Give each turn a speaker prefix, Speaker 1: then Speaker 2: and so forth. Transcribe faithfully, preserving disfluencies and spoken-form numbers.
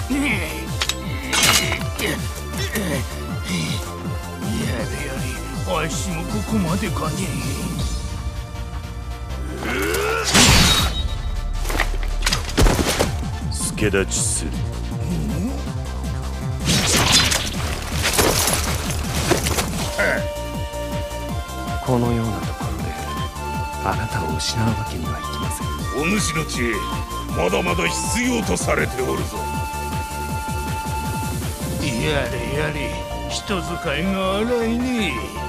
Speaker 1: やれやれ、わしもここまでかね。
Speaker 2: 助立ちする。
Speaker 3: このようなところであなたを失うわけにはいきません。
Speaker 2: お主の知恵、まだまだ必要とされておるぞ。
Speaker 1: やれやれ、人使いが荒いね。